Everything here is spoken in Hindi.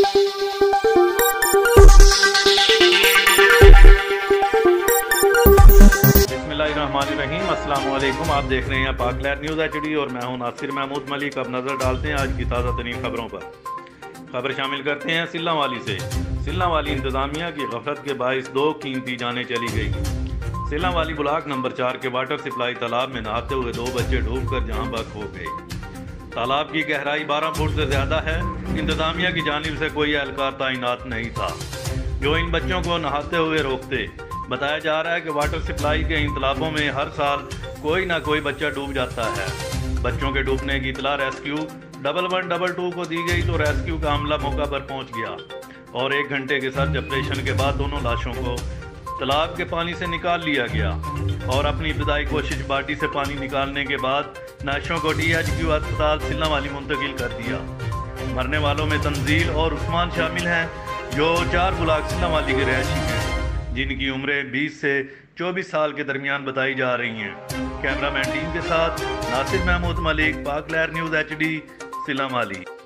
बिस्मिल्लाहिर्रहमानिर्रहीम। अस्सलाम वालेकुम। आप देख रहे हैं पाक लहर न्यूज़ HD और मैं हूं नासिर महमूद मलिक। अब नज़र डालते हैं आज की ताज़ा तरीन खबरों पर। खबर शामिल करते हैं सिल्लांवाली से। सिल्लांवाली इंतज़ामिया की गफलत के बाइस 2 कीमती जानें चली गई। सिल्लांवाली ब्लॉक नंबर 4 के वाटर सप्लाई तालाब में नहाते हुए 2 बच्चे डूबकर जहां बक हो गए। तालाब की गहराई 12 फुट से ज़्यादा है। इंतज़ामिया की जानिब से कोई एहलकार तैनात नहीं था जो इन बच्चों को नहाते हुए रोकते। बताया जा रहा है कि वाटर सप्लाई के इन तालाबों में हर साल कोई ना कोई बच्चा डूब जाता है। बच्चों के डूबने की इतला रेस्क्यू 1112 को दी गई तो रेस्क्यू का अमला मौका पर पहुंच गया और 1 घंटे के सर्च ऑपरेशन के बाद दोनों लाशों को तालाब के पानी से निकाल लिया गया और अपनी इब्तदाई कोशिश बाल्टी से पानी निकालने के बाद लाशों को DHQ अस्पताल सिल्लांवाली मुंतकिल कर दिया। मरने वालों में तंजील और उस्मान शामिल हैं जो 4 ब्लॉक सिल्लांवाली के रहशी हैं, जिनकी उम्रें 20 से 24 साल के दरमियान बताई जा रही हैं। कैमरामैन टीम के साथ नासिर महमूद मलिक, पाक लहर न्यूज़ HD, सिल्लांवाली।